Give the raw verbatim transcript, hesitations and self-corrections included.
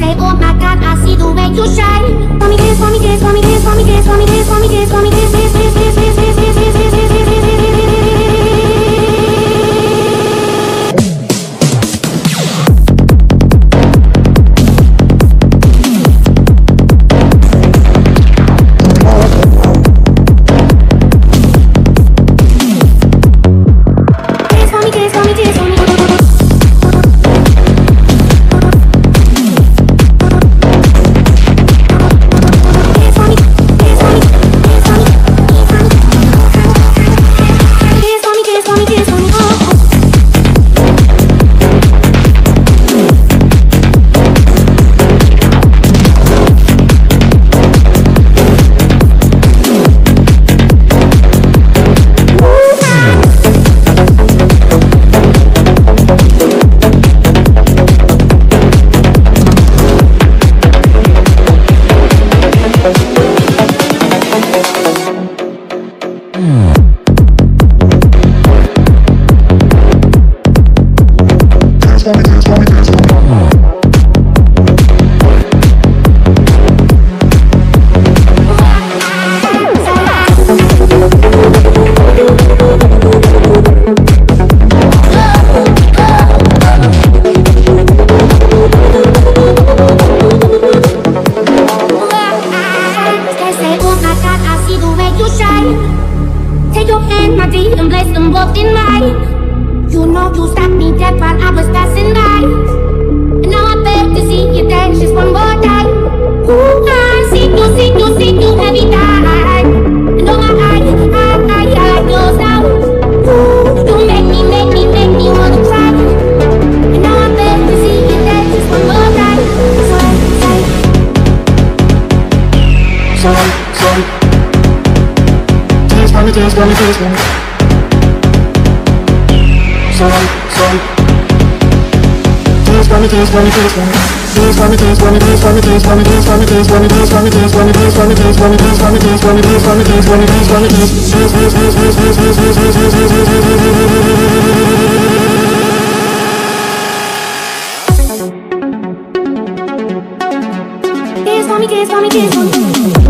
say, oh my God, I see the way you shine. Want me this, want me this, want me this, want me this, want me this, want me this, want me this, this, this, this, this, this, this, this, this, this, this, this. You know you stopped me dead while I was passing by, and now I beg to see you dance just one more time. Ooh, I see you, see you, see you every time. And oh my, I, I, I, I goes down. Ooh, you make me, make me, make me wanna cry. And now I beg to see you dance just one more time. So I say, so, so, dance for me, dance for me, dance for me. So, so, dance for me, dance for me, dance for me. Dance for me, dance for me, dance for me, dance for me, dance for me, dance for me, dance for me, dance for me, dance for me, dance for me, dance for me, dance for me, dance for me, dance for me, dance for me, dance, dance, dance, dance, dance, dance, dance, dance, dance, dance, dance for me, dance for me, dance for me.